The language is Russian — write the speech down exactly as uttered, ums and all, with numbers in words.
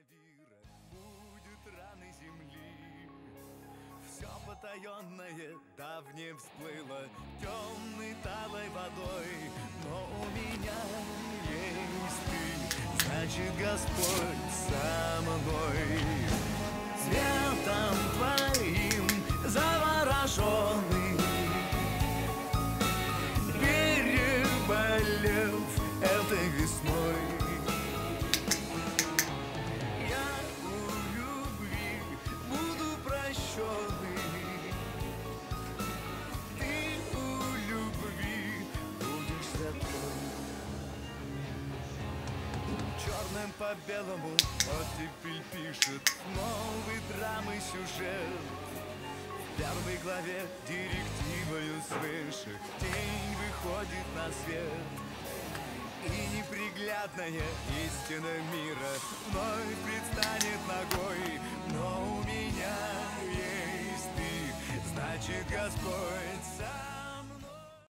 Вира будет раны земли. Все потаенное давнее всплыло темной талой водой. Но у меня есть ты, значит, Господь со мной. Светом твоим завороженный, переболев этой весной, я у любви буду прощенный. Ты у любви будешь закон. Черным по белому оттепель пишет новый драмы сюжет. В первой главе директивою свыше день выходит на свет. И неприглядная истина мира вновь предстанет ногой. Но у меня есть ты, значит, Господь сам.